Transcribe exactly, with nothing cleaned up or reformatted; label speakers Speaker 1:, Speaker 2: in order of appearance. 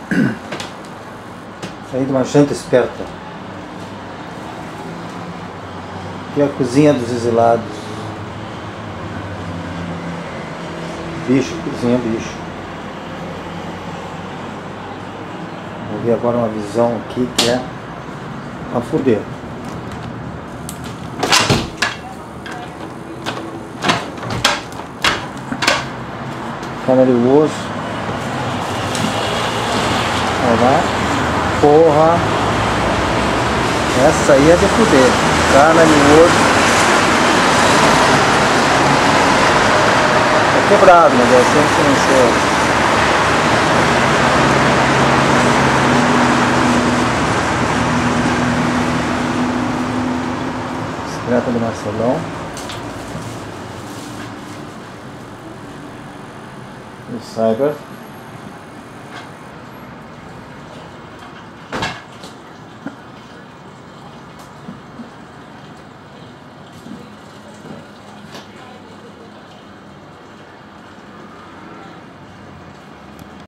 Speaker 1: Saí de uma janta esperta. Aqui é a cozinha dos exilados. Bicho, cozinha bicho. Vou ver agora uma visão aqui que é a fuder. Cana de osso. Olha lá. Porra. Essa aí é de fuder. Cana de osso. É quebrado, mas é sempre silencioso. Bicicleta do Marcelão. O Cyber.